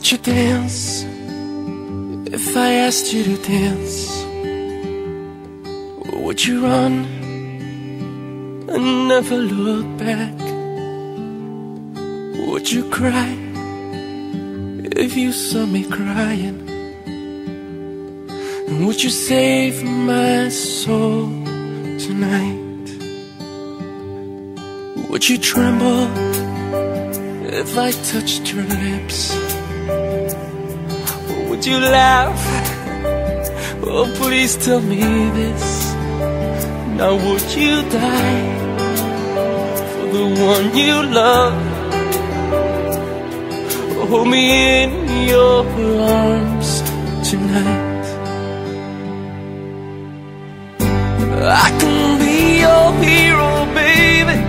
Would you dance if I asked you to dance? Or would you run and never look back? Would you cry if you saw me crying? And would you save my soul tonight? Would you tremble if I touched your lips? Or would you laugh? Oh, please tell me this. Now would you die for the one you love? Hold me in your arms tonight. I can be your hero, baby.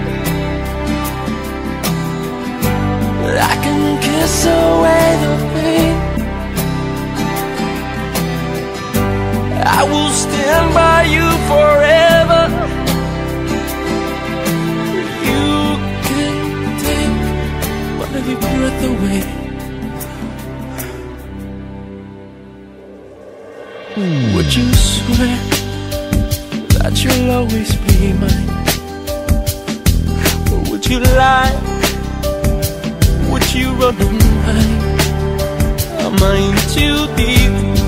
I can kiss away the pain. I will stand by you forever. You can take my breath away. Would you swear that you'll always be mine? Or would you lie? Would you run and hide? Am I in too deep?